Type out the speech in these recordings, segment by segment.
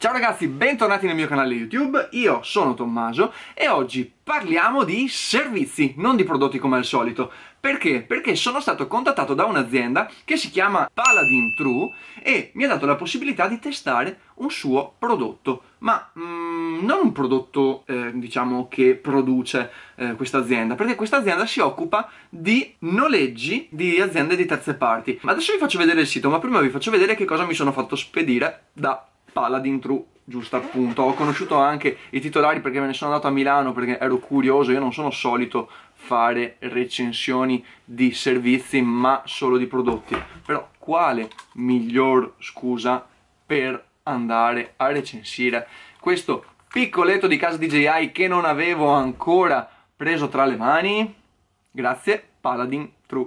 Ciao ragazzi, bentornati nel mio canale YouTube, io sono Tommaso e oggi parliamo di servizi, non di prodotti come al solito. Perché? Perché sono stato contattato da un'azienda che si chiama Paladin True e mi ha dato la possibilità di testare un suo prodotto, ma non un prodotto diciamo che produce questa azienda, perché questa azienda si occupa di noleggi di aziende di terze parti. Adesso vi faccio vedere il sito, ma prima vi faccio vedere che cosa mi sono fatto spedire da Paladin True, giusto appunto. Ho conosciuto anche i titolari perché me ne sono andato a Milano perché ero curioso. Io non sono solito fare recensioni di servizi ma solo di prodotti, però quale miglior scusa per andare a recensire questo piccoletto di casa DJI che non avevo ancora preso tra le mani? Grazie Paladin True.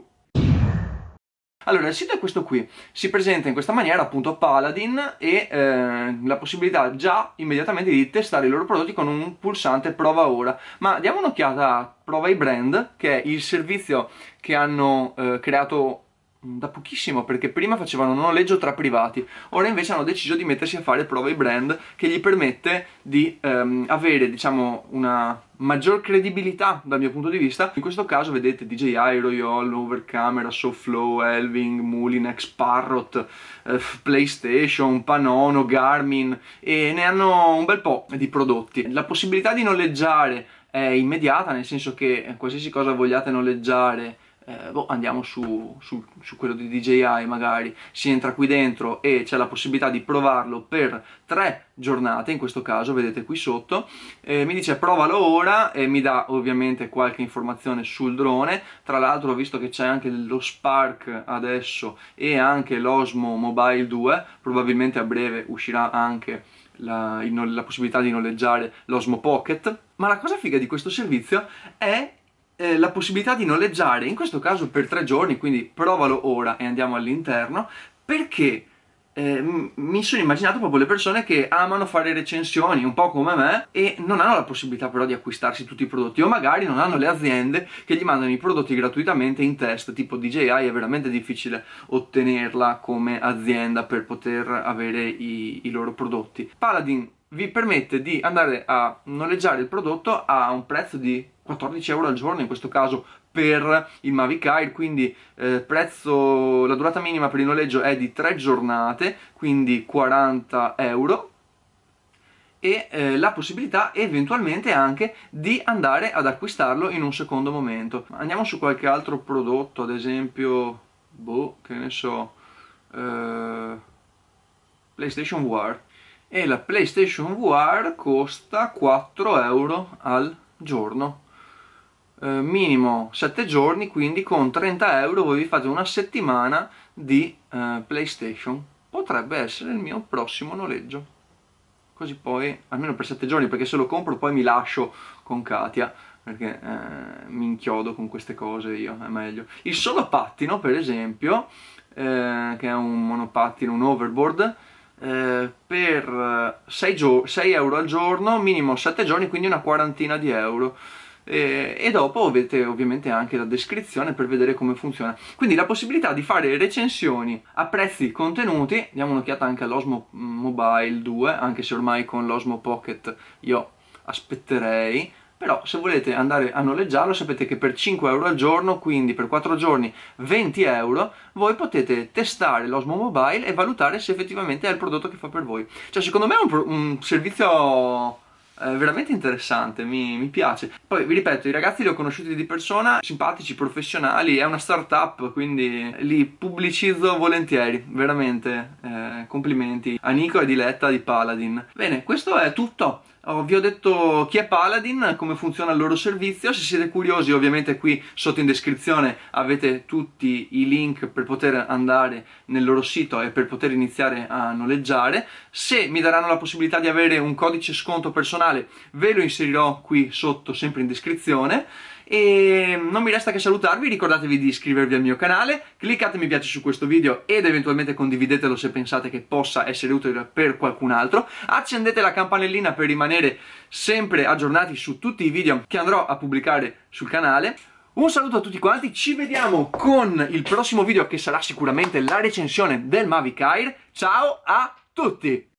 Allora, il sito è questo qui, si presenta in questa maniera appunto Paladin e la possibilità già immediatamente di testare i loro prodotti con un pulsante prova ora. Ma diamo un'occhiata a Prova i Brand, che è il servizio che hanno creato da pochissimo, perché prima facevano un noleggio tra privati, ora invece hanno deciso di mettersi a fare Prova i Brand, che gli permette di avere, diciamo, una maggior credibilità dal mio punto di vista. In questo caso vedete DJI, Royal, Overcamera, SoFlow, Elving, Moulinex, Parrot, PlayStation, Panono, Garmin, e ne hanno un bel po' di prodotti. La possibilità di noleggiare è immediata, nel senso che qualsiasi cosa vogliate noleggiare, andiamo su quello di DJI, magari si entra qui dentro e c'è la possibilità di provarlo per 3 giornate, in questo caso vedete qui sotto, mi dice provalo ora e mi dà ovviamente qualche informazione sul drone. Tra l'altro ho visto che c'è anche lo Spark adesso e anche l'Osmo Mobile 2, probabilmente a breve uscirà anche la possibilità di noleggiare l'Osmo Pocket. Ma la cosa figa di questo servizio è la possibilità di noleggiare, in questo caso per 3 giorni, quindi provalo ora e andiamo all'interno, perché mi sono immaginato proprio le persone che amano fare recensioni, un po' come me, e non hanno la possibilità però di acquistarsi tutti i prodotti, o magari non hanno le aziende che gli mandano i prodotti gratuitamente in test. Tipo DJI è veramente difficile ottenerla come azienda per poter avere i loro prodotti. Paladin vi permette di andare a noleggiare il prodotto a un prezzo di 14 euro al giorno, in questo caso per il Mavic Air, quindi la durata minima per il noleggio è di 3 giornate, quindi 40 euro, e la possibilità eventualmente anche di andare ad acquistarlo in un secondo momento. Andiamo su qualche altro prodotto, ad esempio, che ne so, PlayStation VR. E la PlayStation VR costa 4 euro al giorno, minimo 7 giorni, quindi con 30 euro voi vi fate una settimana di PlayStation. Potrebbe essere il mio prossimo noleggio, così poi almeno per 7 giorni, perché se lo compro poi mi lascio con Katia, perché mi inchiodo con queste cose io, è meglio. Il solo pattino, per esempio, che è un monopattino, un overboard, per 6 euro al giorno, minimo 7 giorni, quindi una quarantina di euro. E dopo avete ovviamente anche la descrizione per vedere come funziona. Quindi la possibilità di fare recensioni a prezzi contenuti. Diamo un'occhiata anche all'Osmo Mobile 2, anche se ormai con l'Osmo Pocket io aspetterei. Però se volete andare a noleggiarlo sapete che per 5 euro al giorno, quindi per 4 giorni 20 euro, voi potete testare l'Osmo Mobile e valutare se effettivamente è il prodotto che fa per voi. Cioè secondo me è un servizio veramente interessante, mi piace. Poi vi ripeto, i ragazzi li ho conosciuti di persona, simpatici, professionali, è una startup, quindi li pubblicizzo volentieri, veramente, complimenti a Nico e Diletta di Paladin. Bene, questo è tutto. Vi ho detto chi è Paladin, come funziona il loro servizio. Se siete curiosi, ovviamente qui sotto in descrizione avete tutti i link per poter andare nel loro sito e per poter iniziare a noleggiare. Se mi daranno la possibilità di avere un codice sconto personale, ve lo inserirò qui sotto, sempre in descrizione. E non mi resta che salutarvi, ricordatevi di iscrivervi al mio canale, cliccate mi piace su questo video ed eventualmente condividetelo se pensate che possa essere utile per qualcun altro, accendete la campanellina per rimanere sempre aggiornati su tutti i video che andrò a pubblicare sul canale. Un saluto a tutti quanti, ci vediamo con il prossimo video che sarà sicuramente la recensione del Mavic Air. Ciao a tutti!